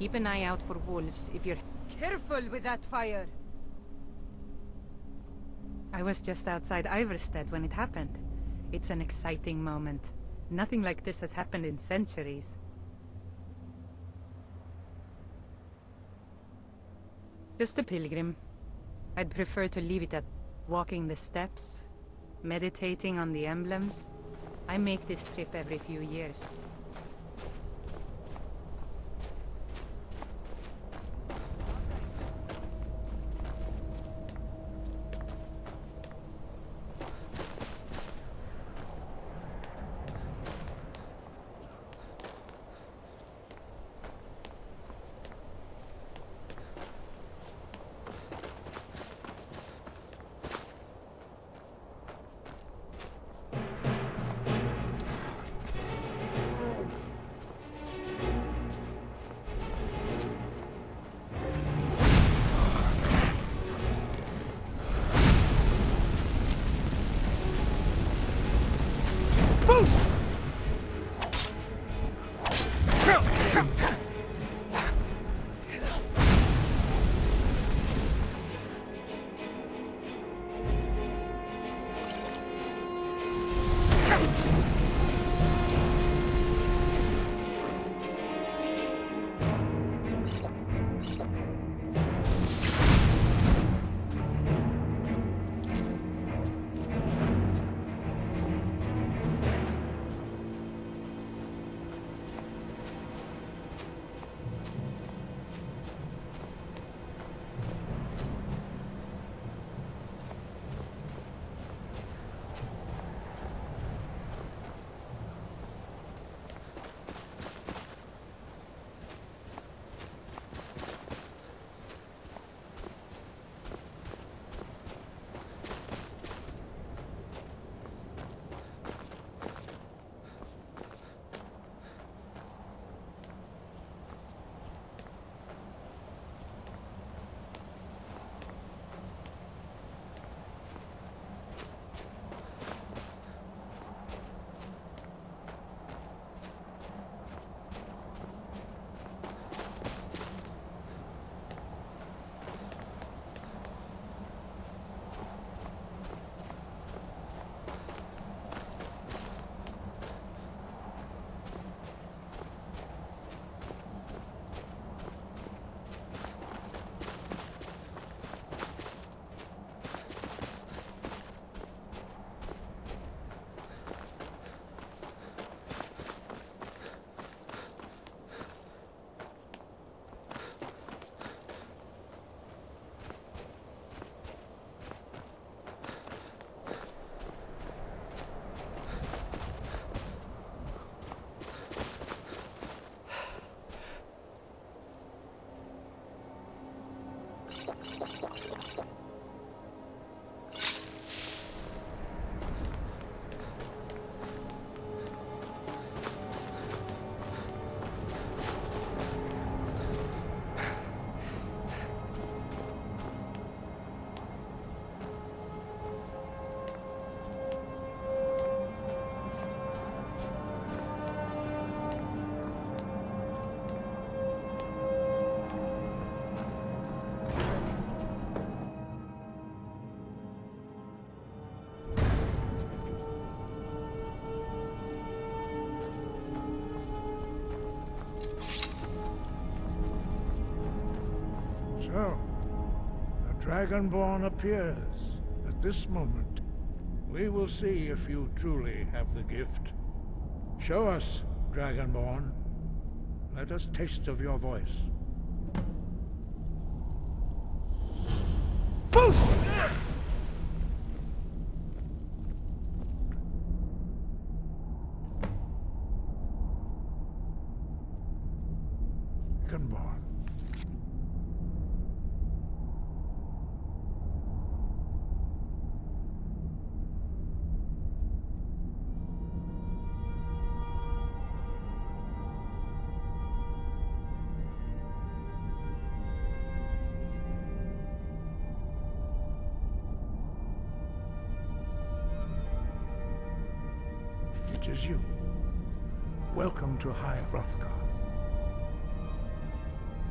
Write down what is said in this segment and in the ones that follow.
keep an eye out for wolves if you're... Careful with that fire! I was just outside Iverstead when it happened. It's an exciting moment. Nothing like this has happened in centuries. Just a pilgrim. I'd prefer to leave it at walking the steps, meditating on the emblems. I make this trip every few years. So, a Dragonborn appears. At this moment, we will see if you truly have the gift. Show us, Dragonborn. Let us taste of your voice. Foosh! Dragonborn. It is you. Welcome to High Hrothgar.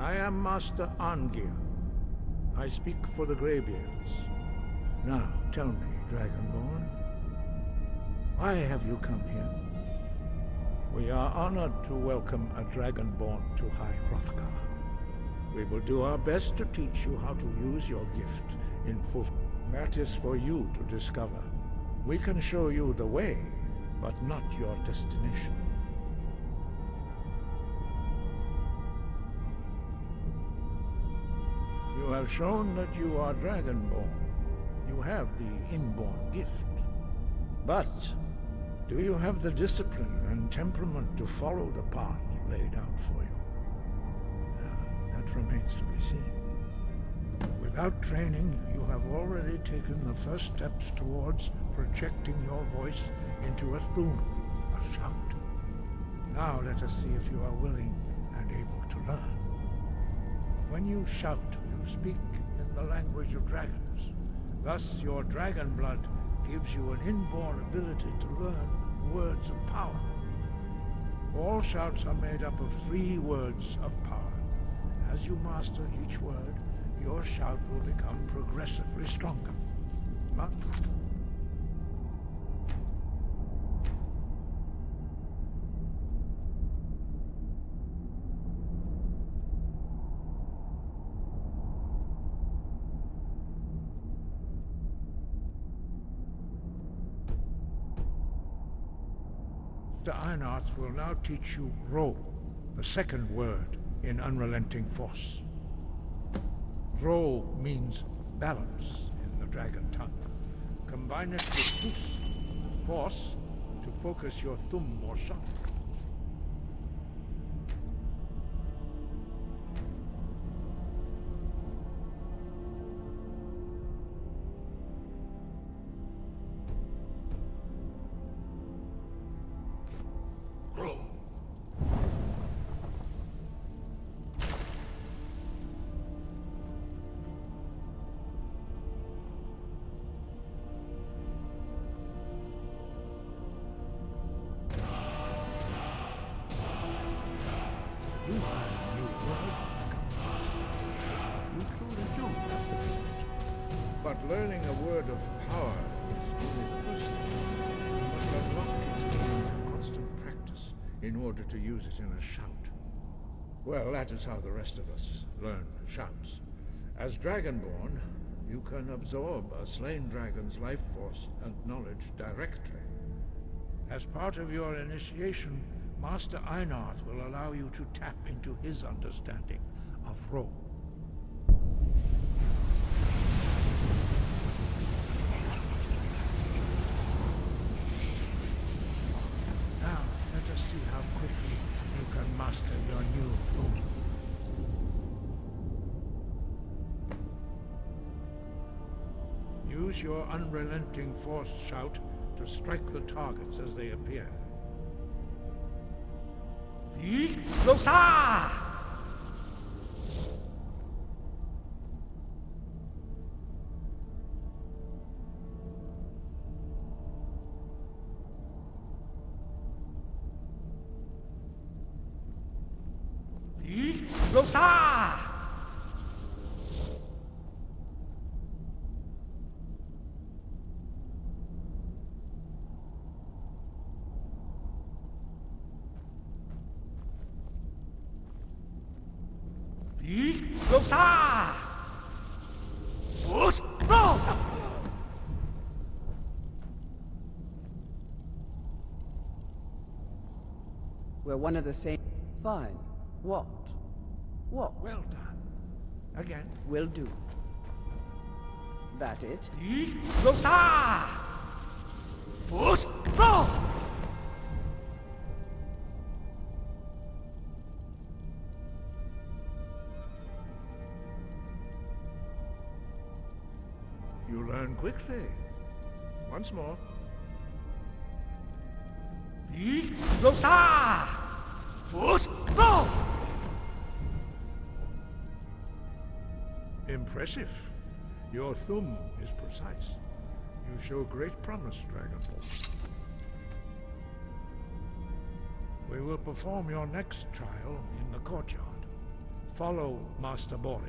I am Master Angir. I speak for the Greybeards. Now, tell me, Dragonborn, why have you come here? We are honored to welcome a Dragonborn to High Hrothgar. We will do our best to teach you how to use your gift in full. That is for you to discover. We can show you the way, but not your destination. You have shown that you are Dragonborn. You have the inborn gift. But do you have the discipline and temperament to follow the path laid out for you? That remains to be seen. Without training, you have already taken the first steps towards projecting your voice into a thum, a shout. Now let us see if you are willing and able to learn. When you shout, you speak in the language of dragons. Thus, your dragon blood gives you an inborn ability to learn words of power. All shouts are made up of 3 words of power. As you master each word, your shout will become progressively stronger. But the Einarth will now teach you Ro, the second word in Unrelenting Force. Ro means balance in the dragon tongue. Combine it with Fus, force, to focus your thumb or shout. You learn a new word like a monster. You truly do have the gift. But learning a word of power is only the first step. You must unlock its meaning through constant practice in order to use it in a shout. Well, that is how the rest of us learn shouts. As Dragonborn, you can absorb a slain dragon's life force and knowledge directly. As part of your initiation, Master Einarth will allow you to tap into his understanding of Ro. Now, let us see how quickly you can master your new thum. Use your unrelenting force shout to strike the targets as they appear. Losa! Losa! Losa! We're one of the same. Fine. What? What? Well done. Again. Will do. That it? Losa! You learn quickly. Once more. Losa! Impressive. Your thumb is precise. You show great promise, Dragonborn. We will perform your next trial in the courtyard. Follow Master Bori.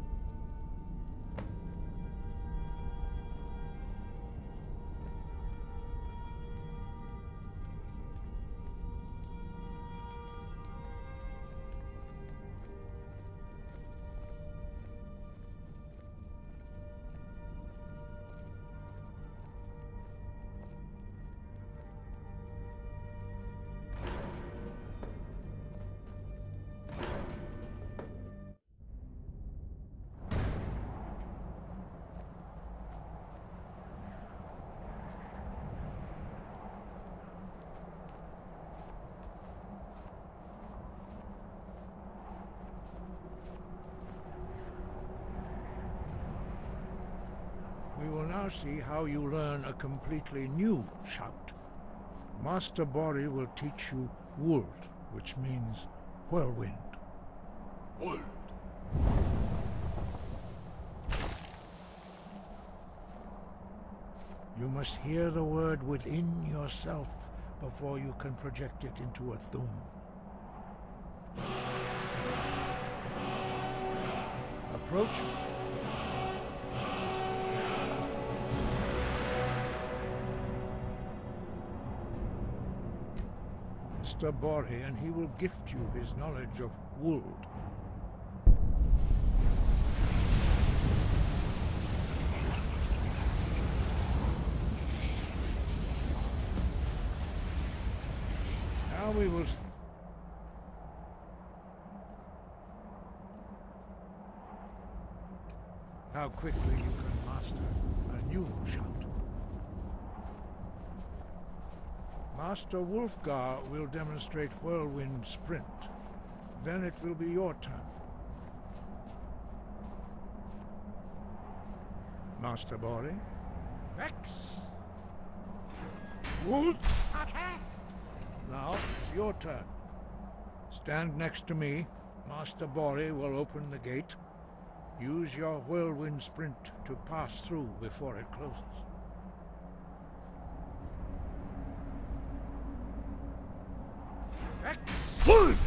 We will now see how you learn a completely new shout. Master Bori will teach you Wuld, which means whirlwind. Wuld. You must hear the word within yourself before you can project it into a thum. Approach. Master Bori, and he will gift you his knowledge of Wuld. Now we will... how quickly you can master a new shout. Master Wulfgar will demonstrate Whirlwind Sprint. Then it will be your turn. Master Bori. Rex! Wuld! Now it's your turn. Stand next to me. Master Bori will open the gate. Use your Whirlwind Sprint to pass through before it closes. Wuld!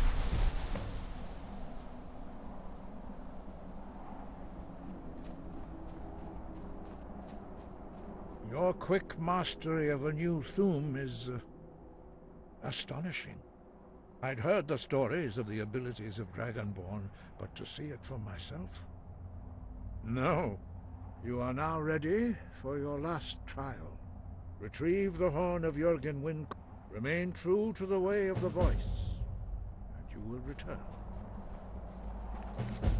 Your quick mastery of a new thum is astonishing. I'd heard the stories of the abilities of Dragonborn, but to see it for myself... No. You are now ready for your last trial. Retrieve the horn of Jürgen Wind. Remain true to the way of the voice, and you will return.